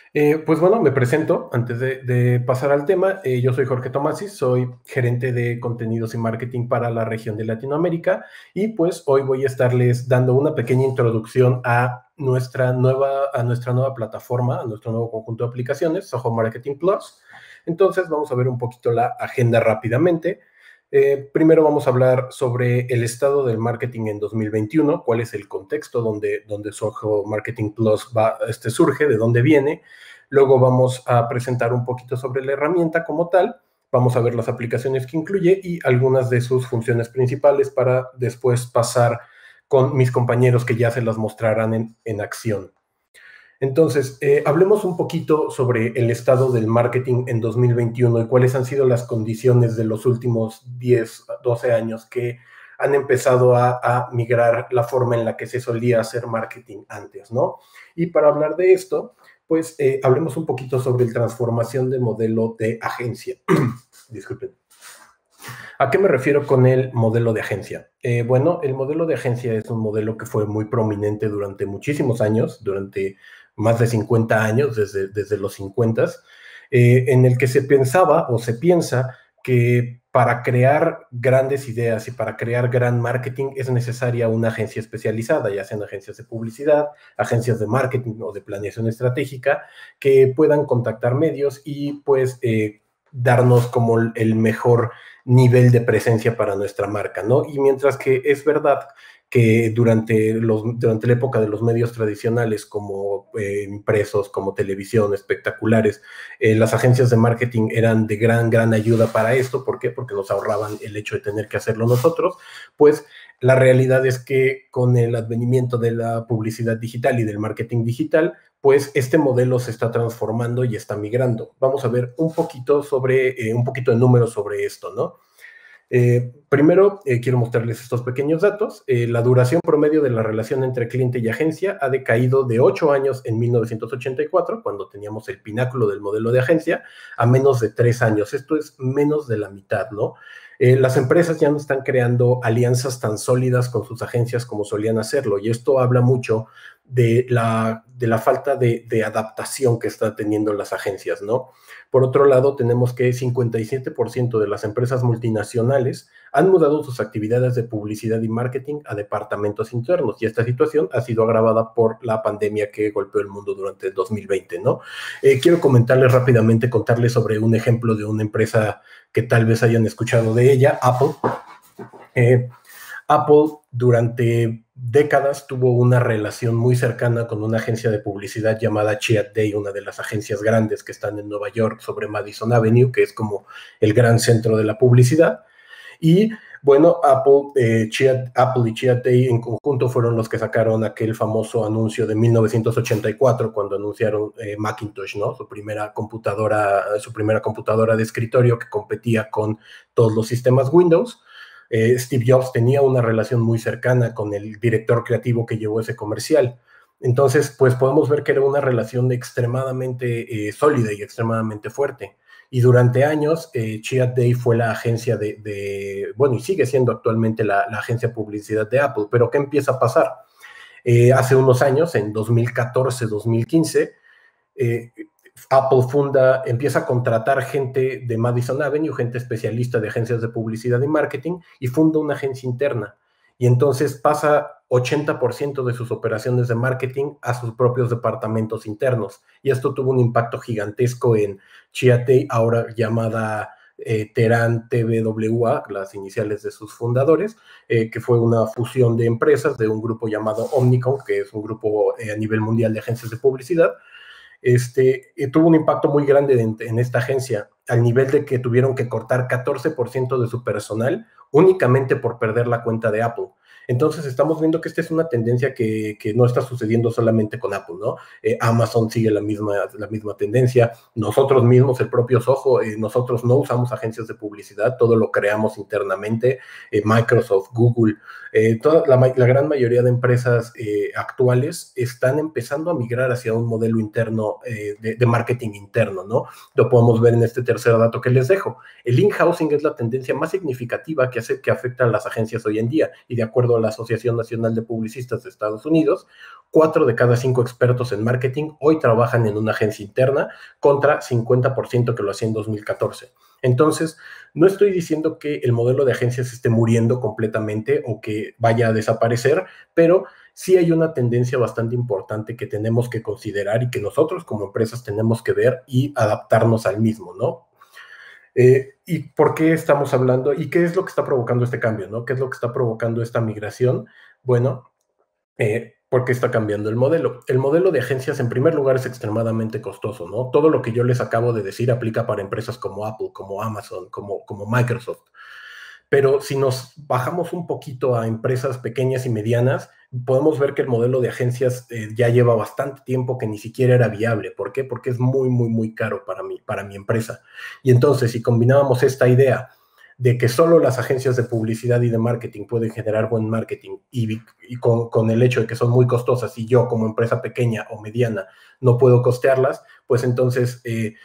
Pues bueno, me presento antes de pasar al tema. Yo soy Jorge Tomasis, soy gerente de contenidos y marketing para la región de Latinoamérica y pues hoy voy a estarles dando una pequeña introducción a nuestra nueva plataforma, a nuestro nuevo conjunto de aplicaciones, Soho Marketing Plus. Entonces vamos a ver un poquito la agenda rápidamente. Primero vamos a hablar sobre el estado del marketing en 2021, cuál es el contexto donde Soho Marketing Plus surge, de dónde viene. Luego vamos a presentar un poquito sobre la herramienta como tal, vamos a ver las aplicaciones que incluye y algunas de sus funciones principales para después pasar con mis compañeros que ya se las mostrarán en acción. Entonces, hablemos un poquito sobre el estado del marketing en 2021 y cuáles han sido las condiciones de los últimos 10, 12 años que han empezado a migrar la forma en la que se solía hacer marketing antes, ¿no? Y para hablar de esto, pues hablemos un poquito sobre la transformación de modelo de agencia. Disculpen. ¿A qué me refiero con el modelo de agencia? Bueno, el modelo de agencia es un modelo que fue muy prominente durante muchísimos años, durante más de 50 años, desde los 50, en el que se pensaba o se piensa que para crear grandes ideas y para crear gran marketing es necesaria una agencia especializada, ya sean agencias de publicidad, agencias de marketing o de planeación estratégica, que puedan contactar medios y pues darnos como el mejor nivel de presencia para nuestra marca, ¿no? Y mientras que es verdad que durante la época de los medios tradicionales como impresos, como televisión, espectaculares, las agencias de marketing eran de gran ayuda para esto. ¿Por qué? Porque nos ahorraban el hecho de tener que hacerlo nosotros. Pues la realidad es que con el advenimiento de la publicidad digital y del marketing digital, pues este modelo se está transformando y está migrando. Vamos a ver un poquito de números sobre esto, ¿no? Primero, quiero mostrarles estos pequeños datos. La duración promedio de la relación entre cliente y agencia ha decaído de 8 años en 1984, cuando teníamos el pináculo del modelo de agencia, a menos de 3 años. Esto es menos de la mitad, ¿no? Las empresas ya no están creando alianzas tan sólidas con sus agencias como solían hacerlo, y esto habla mucho de la falta de adaptación que están teniendo las agencias, ¿no? Por otro lado, tenemos que 57% de las empresas multinacionales han mudado sus actividades de publicidad y marketing a departamentos internos, y esta situación ha sido agravada por la pandemia que golpeó el mundo durante el 2020, ¿no? Quiero comentarles rápidamente, contarles sobre un ejemplo de una empresa que tal vez hayan escuchado de ella, Apple. Apple durante décadas tuvo una relación muy cercana con una agencia de publicidad llamada Chiat Day, una de las agencias grandes que están en Nueva York sobre Madison Avenue, que es como el gran centro de la publicidad. Y bueno, Apple y Chiat Day en conjunto fueron los que sacaron aquel famoso anuncio de 1984 cuando anunciaron Macintosh, ¿no? Su primera computadora de escritorio que competía con todos los sistemas Windows. Steve Jobs tenía una relación muy cercana con el director creativo que llevó ese comercial. Entonces, pues podemos ver que era una relación extremadamente sólida y extremadamente fuerte. Y durante años, Chiat Day fue la agencia bueno, y sigue siendo actualmente la agencia de publicidad de Apple. Pero ¿qué empieza a pasar? Hace unos años, en 2014, 2015, Apple empieza a contratar gente de Madison Avenue, gente especialista de agencias de publicidad y marketing, y funda una agencia interna. Y entonces pasa 80% de sus operaciones de marketing a sus propios departamentos internos. Y esto tuvo un impacto gigantesco en Chiat Day, ahora llamada Terán TBWA, las iniciales de sus fundadores, que fue una fusión de empresas de un grupo llamado Omnicom, que es un grupo a nivel mundial de agencias de publicidad. Tuvo un impacto muy grande en esta agencia, al nivel de que tuvieron que cortar 14% de su personal únicamente por perder la cuenta de Apple. Entonces estamos viendo que esta es una tendencia que no está sucediendo solamente con Apple, ¿no? Amazon sigue la misma tendencia. Nosotros mismos, el propio Soho, nosotros no usamos agencias de publicidad, todo lo creamos internamente. Microsoft, Google, la gran mayoría de empresas actuales están empezando a migrar hacia un modelo interno de marketing interno, ¿no? Lo podemos ver en este tercer dato que les dejo. El in-housing es la tendencia más significativa que afecta a las agencias hoy en día, y de acuerdo sido la Asociación Nacional de Publicistas de Estados Unidos, 4 de cada 5 expertos en marketing hoy trabajan en una agencia interna contra 50% que lo hacía en 2014. Entonces, no estoy diciendo que el modelo de agencias esté muriendo completamente o que vaya a desaparecer, pero sí hay una tendencia bastante importante que tenemos que considerar y que nosotros como empresas tenemos que ver y adaptarnos al mismo, ¿no? ¿Y por qué estamos hablando? ¿Y qué es lo que está provocando este cambio, ¿no? ¿Qué es lo que está provocando esta migración? Bueno, ¿por qué está cambiando el modelo? El modelo de agencias, en primer lugar, es extremadamente costoso, ¿no? Todo lo que yo les acabo de decir aplica para empresas como Apple, como Amazon, como Microsoft. Pero si nos bajamos un poquito a empresas pequeñas y medianas, podemos ver que el modelo de agencias ya lleva bastante tiempo que ni siquiera era viable. ¿Por qué? Porque es muy, muy, muy caro para mi empresa. Y entonces, si combinábamos esta idea de que solo las agencias de publicidad y de marketing pueden generar buen marketing y con el hecho de que son muy costosas y yo como empresa pequeña o mediana no puedo costearlas, pues entonces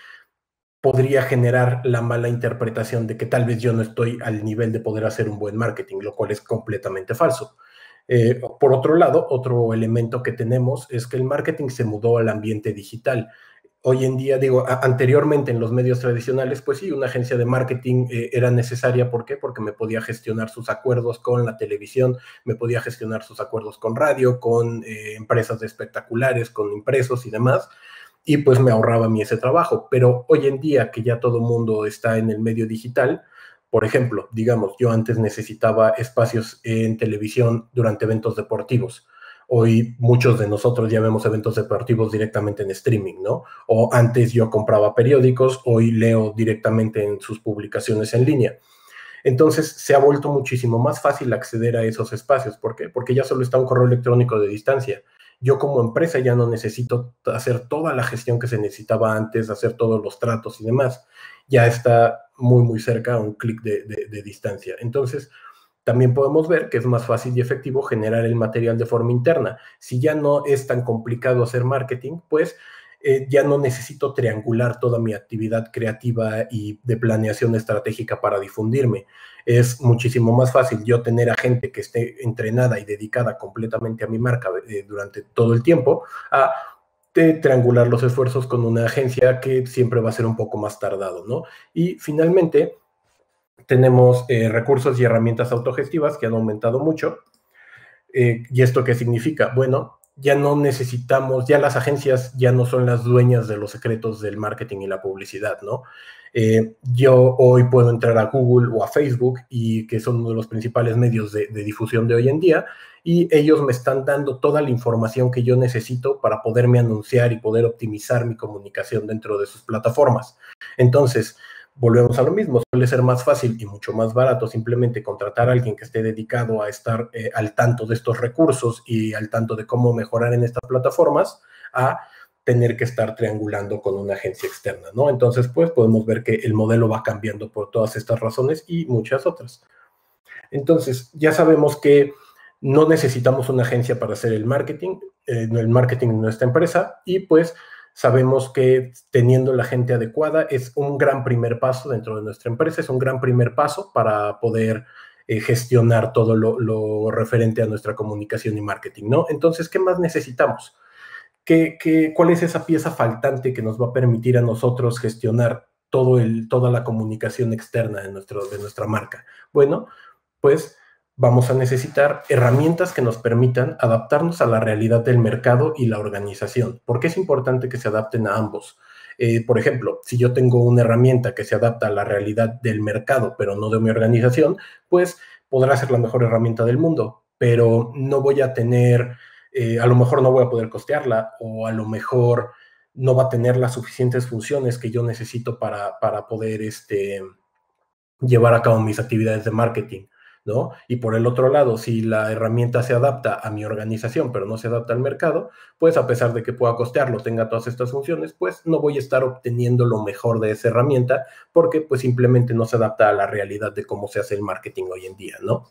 podría generar la mala interpretación de que tal vez yo no estoy al nivel de poder hacer un buen marketing, lo cual es completamente falso. Por otro lado, otro elemento que tenemos es que el marketing se mudó al ambiente digital. Hoy en día, digo, anteriormente en los medios tradicionales, pues sí, una agencia de marketing era necesaria. ¿Por qué? Porque me podía gestionar sus acuerdos con la televisión, me podía gestionar sus acuerdos con radio, con empresas de espectaculares, con impresos y demás, y pues me ahorraba a mí ese trabajo. Pero hoy en día que ya todo el mundo está en el medio digital, por ejemplo, digamos, yo antes necesitaba espacios en televisión durante eventos deportivos. Hoy muchos de nosotros ya vemos eventos deportivos directamente en streaming, ¿no? O antes yo compraba periódicos, hoy leo directamente en sus publicaciones en línea. Entonces se ha vuelto muchísimo más fácil acceder a esos espacios. ¿Por qué? Porque ya solo está un correo electrónico de distancia. Yo como empresa ya no necesito hacer toda la gestión que se necesitaba antes, hacer todos los tratos y demás. Ya está muy, muy cerca a un clic de distancia. Entonces, también podemos ver que es más fácil y efectivo generar el material de forma interna. Si ya no es tan complicado hacer marketing, pues ya no necesito triangular toda mi actividad creativa y de planeación estratégica para difundirme. Es muchísimo más fácil yo tener a gente que esté entrenada y dedicada completamente a mi marca durante todo el tiempo, a triangular los esfuerzos con una agencia que siempre va a ser un poco más tardado, ¿no? Y finalmente, tenemos recursos y herramientas autogestivas que han aumentado mucho. ¿Y esto qué significa? Bueno, ya no necesitamos, ya las agencias ya no son las dueñas de los secretos del marketing y la publicidad, ¿no? Yo hoy puedo entrar a Google o a Facebook, y que son uno de los principales medios de difusión de hoy en día, y ellos me están dando toda la información que yo necesito para poderme anunciar y poder optimizar mi comunicación dentro de sus plataformas. Entonces, volvemos a lo mismo, suele ser más fácil y mucho más barato simplemente contratar a alguien que esté dedicado a estar al tanto de estos recursos y al tanto de cómo mejorar en estas plataformas, a tener que estar triangulando con una agencia externa, ¿no? Entonces, pues podemos ver que el modelo va cambiando por todas estas razones y muchas otras. Entonces, ya sabemos que no necesitamos una agencia para hacer el marketing de nuestra empresa, y pues sabemos que teniendo la gente adecuada es un gran primer paso dentro de nuestra empresa, es un gran primer paso para poder gestionar todo lo referente a nuestra comunicación y marketing, ¿no? Entonces, ¿qué más necesitamos? ¿Cuál es esa pieza faltante que nos va a permitir a nosotros gestionar toda la comunicación externa de nuestra marca? Bueno, pues vamos a necesitar herramientas que nos permitan adaptarnos a la realidad del mercado y la organización. ¿Por qué es importante que se adapten a ambos? Por ejemplo, si yo tengo una herramienta que se adapta a la realidad del mercado, pero no de mi organización, pues podrá ser la mejor herramienta del mundo, pero no voy a tener, a lo mejor no voy a poder costearla, o a lo mejor no va a tener las suficientes funciones que yo necesito para poder llevar a cabo mis actividades de marketing, ¿no? Y por el otro lado, si la herramienta se adapta a mi organización, pero no se adapta al mercado, pues a pesar de que pueda costearlo, tenga todas estas funciones, pues no voy a estar obteniendo lo mejor de esa herramienta, porque pues simplemente no se adapta a la realidad de cómo se hace el marketing hoy en día, ¿no?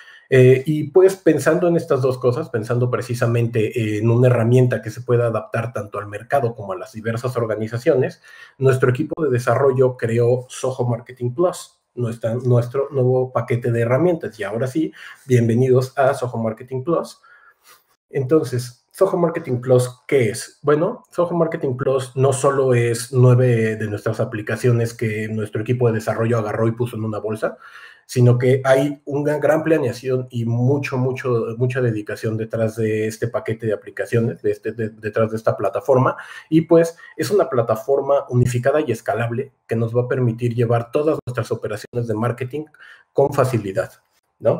Y pues pensando en estas dos cosas, pensando precisamente en una herramienta que se pueda adaptar tanto al mercado como a las diversas organizaciones, nuestro equipo de desarrollo creó Soho Marketing Plus, nuestro nuevo paquete de herramientas. Y ahora sí, bienvenidos a Soho Marketing Plus. Entonces, Soho Marketing Plus, ¿qué es? Bueno, Soho Marketing Plus no solo es 9 de nuestras aplicaciones que nuestro equipo de desarrollo agarró y puso en una bolsa, sino que hay una gran planeación y mucha dedicación detrás de este paquete de aplicaciones, detrás de esta plataforma, y pues es una plataforma unificada y escalable que nos va a permitir llevar todas nuestras operaciones de marketing con facilidad, ¿no?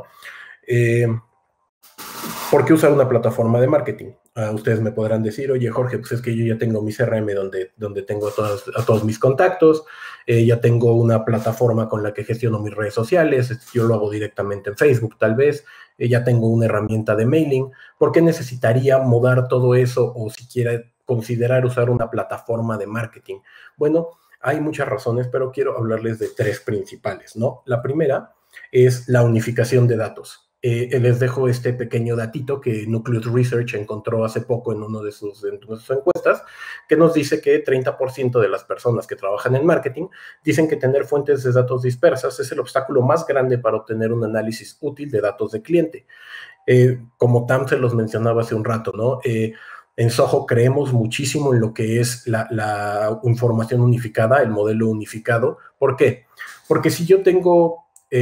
¿Por qué usar una plataforma de marketing? Ustedes me podrán decir, oye, Jorge, pues es que yo ya tengo mi CRM donde tengo a todos mis contactos, ya tengo una plataforma con la que gestiono mis redes sociales, yo lo hago directamente en Facebook tal vez, ya tengo una herramienta de mailing. ¿Por qué necesitaría mudar todo eso o siquiera considerar usar una plataforma de marketing? Bueno, hay muchas razones, pero quiero hablarles de 3 principales, ¿no? La primera es la unificación de datos. Les dejo este pequeño datito que Nucleus Research encontró hace poco en una de sus encuestas, que nos dice que 30% de las personas que trabajan en marketing dicen que tener fuentes de datos dispersas es el obstáculo más grande para obtener un análisis útil de datos de cliente. Como Tam se los mencionaba hace un rato, ¿no? En Soho creemos muchísimo en lo que es la información unificada, el modelo unificado. ¿Por qué? Porque si yo tengo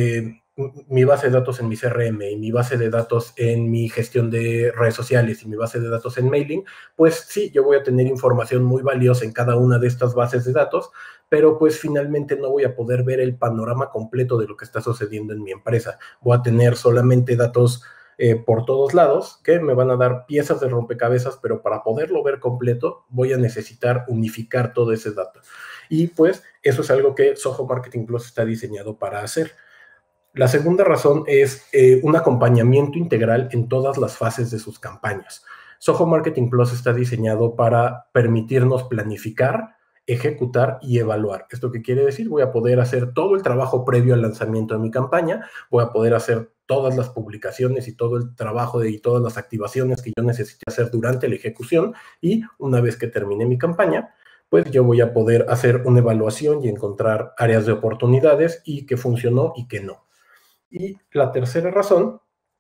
mi base de datos en mi CRM y mi base de datos en mi gestión de redes sociales y mi base de datos en mailing, pues sí, yo voy a tener información muy valiosa en cada una de estas bases de datos, pero pues finalmente no voy a poder ver el panorama completo de lo que está sucediendo en mi empresa. Voy a tener solamente datos por todos lados que me van a dar piezas de rompecabezas, pero para poderlo ver completo voy a necesitar unificar todo ese dato. Y pues eso es algo que Soho Marketing Plus está diseñado para hacer. La segunda razón es un acompañamiento integral en todas las fases de sus campañas. Soho Marketing Plus está diseñado para permitirnos planificar, ejecutar y evaluar. ¿Esto qué quiere decir? Voy a poder hacer todo el trabajo previo al lanzamiento de mi campaña, voy a poder hacer todas las publicaciones y todo el trabajo y todas las activaciones que yo necesite hacer durante la ejecución, y una vez que termine mi campaña, pues yo voy a poder hacer una evaluación y encontrar áreas de oportunidades y qué funcionó y qué no. Y la tercera razón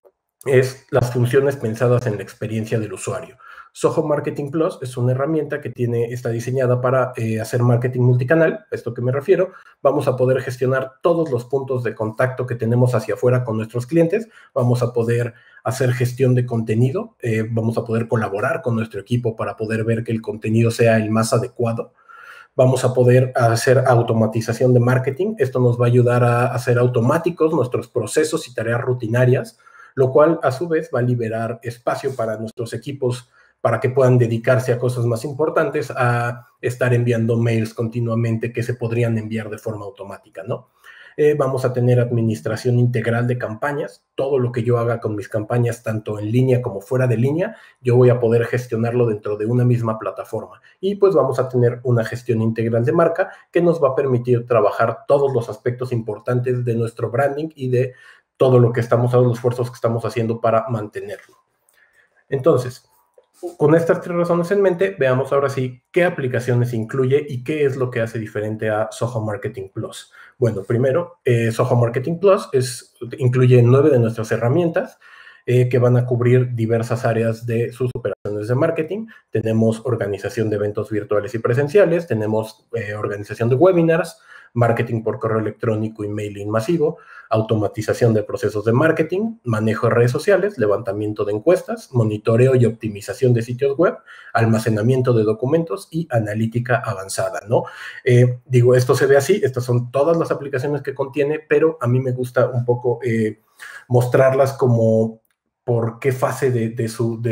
es las funciones pensadas en la experiencia del usuario. Soho Marketing Plus es una herramienta que está diseñada para hacer marketing multicanal. A esto que me refiero, vamos a poder gestionar todos los puntos de contacto que tenemos hacia afuera con nuestros clientes, vamos a poder hacer gestión de contenido, vamos a poder colaborar con nuestro equipo para poder ver que el contenido sea el más adecuado. Vamos a poder hacer automatización de marketing. Esto nos va a ayudar a hacer automáticos nuestros procesos y tareas rutinarias, lo cual a su vez va a liberar espacio para nuestros equipos para que puedan dedicarse a cosas más importantes, a estar enviando mails continuamente que se podrían enviar de forma automática, ¿no? Vamos a tener administración integral de campañas. Todo lo que yo haga con mis campañas, tanto en línea como fuera de línea, yo voy a poder gestionarlo dentro de una misma plataforma. Y pues vamos a tener una gestión integral de marca que nos va a permitir trabajar todos los aspectos importantes de nuestro branding y de todo lo que todos los esfuerzos que estamos haciendo para mantenerlo. Entonces, con estas 3 razones en mente, veamos ahora sí qué aplicaciones incluye y qué es lo que hace diferente a Soho Marketing Plus. Bueno, primero, Soho Marketing Plus incluye 9 de nuestras herramientas que van a cubrir diversas áreas de sus operaciones de marketing. Tenemos organización de eventos virtuales y presenciales, tenemos organización de webinars, marketing por correo electrónico y mailing masivo, automatización de procesos de marketing, manejo de redes sociales, levantamiento de encuestas, monitoreo y optimización de sitios web, almacenamiento de documentos y analítica avanzada, ¿no? Esto se ve así, estas son todas las aplicaciones que contiene, pero a mí me gusta un poco mostrarlas como por qué fase de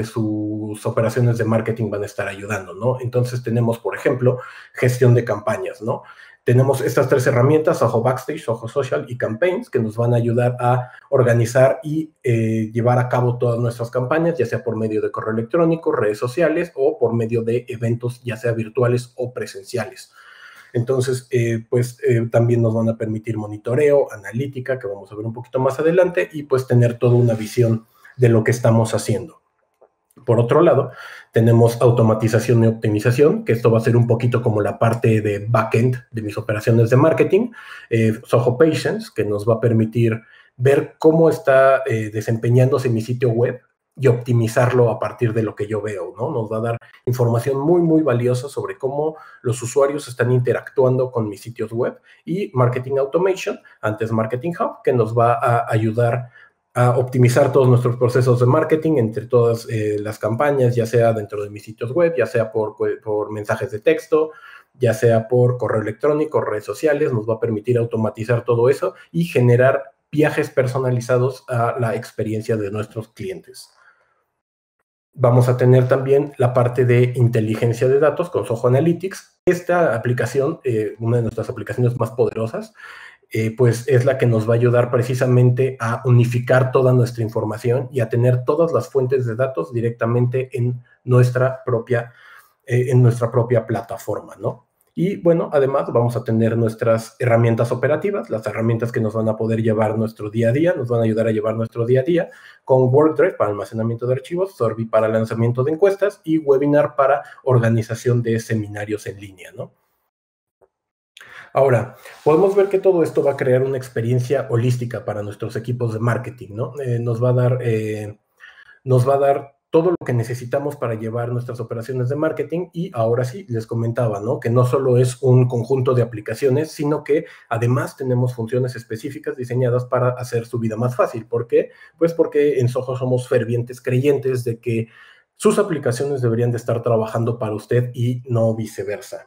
sus operaciones de marketing van a estar ayudando, ¿no? Entonces tenemos, por ejemplo, gestión de campañas, ¿no? Tenemos estas 3 herramientas, Soho Backstage, Soho Social y Campaigns, que nos van a ayudar a organizar y llevar a cabo todas nuestras campañas, ya sea por medio de correo electrónico, redes sociales o por medio de eventos, ya sea virtuales o presenciales. Entonces, también nos van a permitir monitoreo, analítica, que vamos a ver un poquito más adelante, y pues tener toda una visión de lo que estamos haciendo. Por otro lado, tenemos automatización y optimización, que esto va a ser un poquito como la parte de backend de mis operaciones de marketing. Zoho Patience, que nos va a permitir ver cómo está desempeñándose mi sitio web y optimizarlo a partir de lo que yo veo, ¿no? Nos va a dar información muy, muy valiosa sobre cómo los usuarios están interactuando con mis sitios web. Y Marketing Automation, antes Marketing Hub, que nos va a ayudar a optimizar todos nuestros procesos de marketing entre todas las campañas, ya sea dentro de mis sitios web, ya sea por mensajes de texto, ya sea por correo electrónico, redes sociales. Nos va a permitir automatizar todo eso y generar viajes personalizados a la experiencia de nuestros clientes. Vamos a tener también la parte de inteligencia de datos con Zoho Analytics. Esta aplicación, una de nuestras aplicaciones más poderosas, pues es la que nos va a ayudar precisamente a unificar toda nuestra información y a tener todas las fuentes de datos directamente en nuestra propia plataforma, ¿no? Y bueno, además vamos a tener nuestras herramientas operativas, las herramientas que nos van a poder llevar nuestro día a día, nos van a ayudar a llevar nuestro día a día, con WordDrive para almacenamiento de archivos, Sorby para lanzamiento de encuestas y Webinar para organización de seminarios en línea, ¿no? Ahora, podemos ver que todo esto va a crear una experiencia holística para nuestros equipos de marketing, ¿no? Nos va a dar todo lo que necesitamos para llevar nuestras operaciones de marketing. Y ahora sí, les comentaba, ¿no? Que no solo es un conjunto de aplicaciones, sino que además tenemos funciones específicas diseñadas para hacer su vida más fácil. ¿Por qué? Pues porque en Zoho somos fervientes creyentes de que sus aplicaciones deberían de estar trabajando para usted y no viceversa.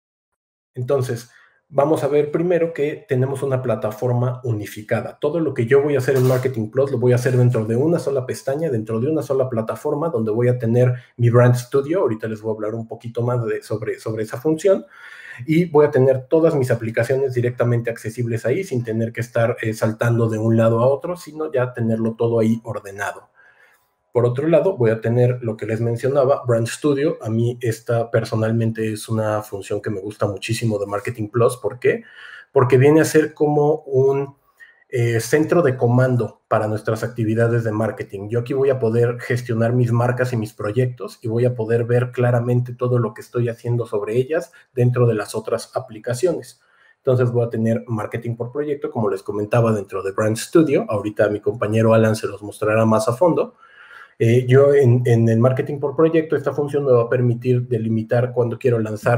Entonces, vamos a ver primero que tenemos una plataforma unificada. Todo lo que yo voy a hacer en Marketing Plus lo voy a hacer dentro de una sola pestaña, dentro de una sola plataforma, donde voy a tener mi Brand Studio. Ahorita les voy a hablar un poquito más sobre esa función. Y voy a tener todas mis aplicaciones directamente accesibles ahí, sin tener que estar saltando de un lado a otro, sino ya tenerlo todo ahí ordenado. Por otro lado, voy a tener lo que les mencionaba, Brand Studio. A mí esta personalmente es una función que me gusta muchísimo de Marketing Plus. ¿Por qué? Porque viene a ser como un centro de comando para nuestras actividades de marketing. Yo aquí voy a poder gestionar mis marcas y mis proyectos y voy a poder ver claramente todo lo que estoy haciendo sobre ellas dentro de las otras aplicaciones. Entonces voy a tener marketing por proyecto, como les comentaba, dentro de Brand Studio. Ahorita mi compañero Alan se los mostrará más a fondo. Yo en el marketing por proyecto, esta función me va a permitir delimitar cuándo quiero lanzar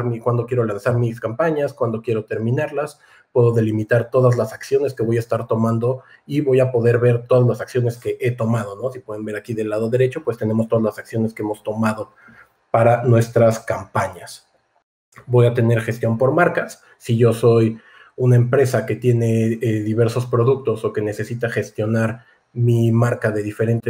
mis campañas, cuándo quiero terminarlas. Puedo delimitar todas las acciones que voy a estar tomando y voy a poder ver todas las acciones que he tomado, ¿no? Si pueden ver aquí del lado derecho, pues tenemos todas las acciones que hemos tomado para nuestras campañas. Voy a tener gestión por marcas. Si yo soy una empresa que tiene diversos productos o que necesita gestionar mi marca de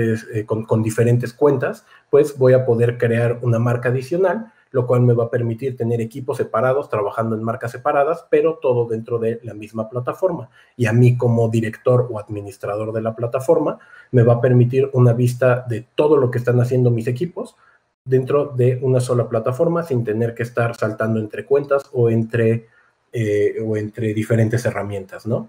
con diferentes cuentas, pues voy a poder crear una marca adicional, lo cual me va a permitir tener equipos separados, trabajando en marcas separadas, pero todo dentro de la misma plataforma. Y a mí, como director o administrador de la plataforma, me va a permitir una vista de todo lo que están haciendo mis equipos dentro de una sola plataforma, sin tener que estar saltando entre cuentas o entre diferentes herramientas, ¿no?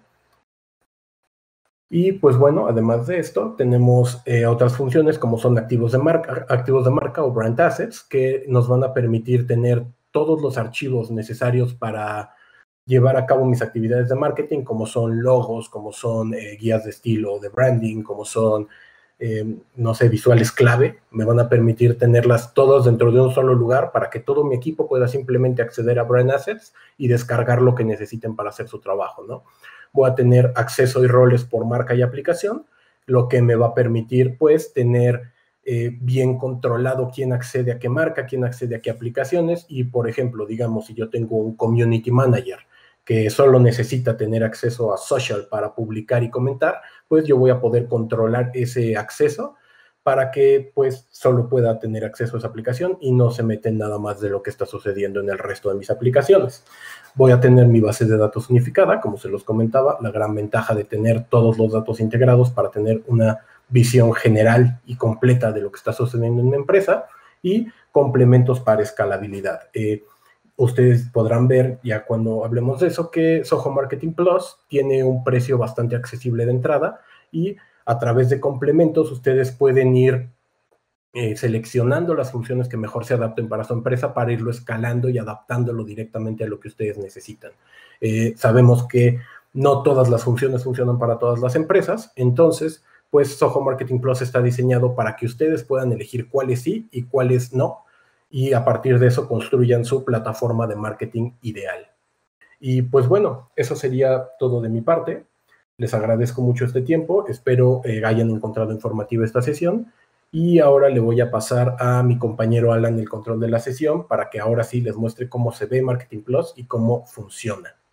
Y pues bueno, además de esto, tenemos otras funciones como son activos de marca o brand assets, que nos van a permitir tener todos los archivos necesarios para llevar a cabo mis actividades de marketing, como son logos, como son guías de estilo, de branding, como son, no sé, visuales clave. Me van a permitir tenerlas todas dentro de un solo lugar para que todo mi equipo pueda simplemente acceder a brand assets y descargar lo que necesiten para hacer su trabajo, ¿no? Voy a tener acceso y roles por marca y aplicación, lo que me va a permitir, pues, tener bien controlado quién accede a qué marca, quién accede a qué aplicaciones. Y, por ejemplo, digamos, si yo tengo un community manager que solo necesita tener acceso a social para publicar y comentar, pues yo voy a poder controlar ese acceso para que pues solo pueda tener acceso a esa aplicación y no se mete en nada más de lo que está sucediendo en el resto de mis aplicaciones. Voy a tener mi base de datos unificada, como se los comentaba, la gran ventaja de tener todos los datos integrados para tener una visión general y completa de lo que está sucediendo en una empresa, y complementos para escalabilidad. Ustedes podrán ver, ya cuando hablemos de eso, que Zoho Marketing Plus tiene un precio bastante accesible de entrada, y a través de complementos ustedes pueden ir seleccionando las funciones que mejor se adapten para su empresa para irlo escalando y adaptándolo directamente a lo que ustedes necesitan. Sabemos que no todas las funciones funcionan para todas las empresas, entonces, pues Soho Marketing Plus está diseñado para que ustedes puedan elegir cuáles sí y cuáles no, y a partir de eso construyan su plataforma de marketing ideal. Y pues bueno, eso sería todo de mi parte. Les agradezco mucho este tiempo, espero hayan encontrado informativa esta sesión y ahora le voy a pasar a mi compañero Alan el control de la sesión para que ahora sí les muestre cómo se ve Marketing Plus y cómo funciona.